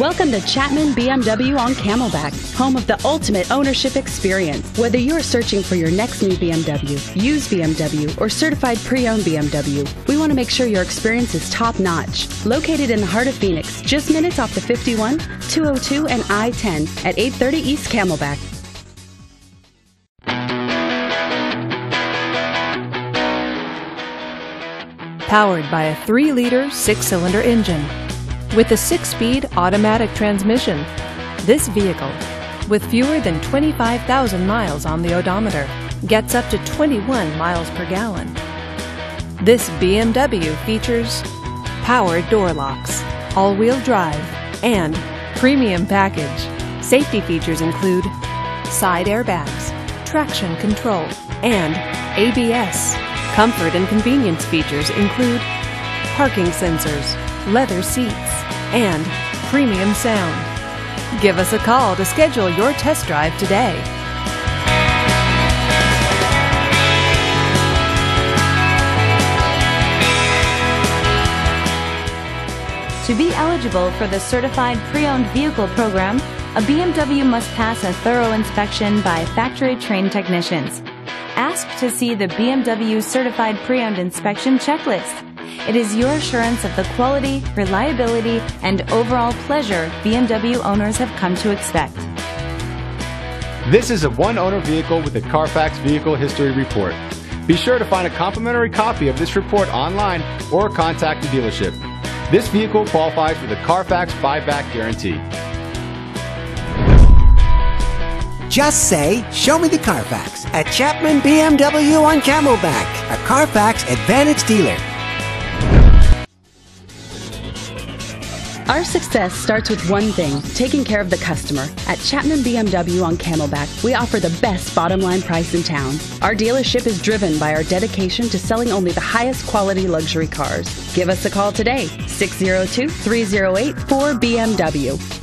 Welcome to Chapman BMW on Camelback, home of the ultimate ownership experience. Whether you're searching for your next new BMW, used BMW, or certified pre-owned BMW, we want to make sure your experience is top-notch. Located in the heart of Phoenix, just minutes off the 51, 202, and I-10 at 830 East Camelback. Powered by a 3-liter 6-cylinder engine with a 6-speed automatic transmission. This vehicle, with fewer than 25,000 miles on the odometer, gets up to 21 miles per gallon. This BMW features power door locks, all-wheel drive, and premium package. Safety features include side airbags, traction control, and ABS. Comfort and convenience features include parking sensors, leather seats, and premium sound. Give us a call to schedule your test drive today. To be eligible for the Certified Pre-Owned Vehicle Program, a BMW must pass a thorough inspection by factory-trained technicians. Ask to see the BMW Certified Pre-Owned Inspection Checklist. It is your assurance of the quality, reliability, and overall pleasure BMW owners have come to expect. This is a one-owner vehicle with a Carfax Vehicle History Report. Be sure to find a complimentary copy of this report online or contact the dealership. This vehicle qualifies for the Carfax Buyback Guarantee. Just say, "Show me the Carfax" at Chapman BMW on Camelback, a Carfax Advantage dealer. Our success starts with one thing, taking care of the customer. At Chapman BMW on Camelback, we offer the best bottom line price in town. Our dealership is driven by our dedication to selling only the highest quality luxury cars. Give us a call today, 602-308-4BMW.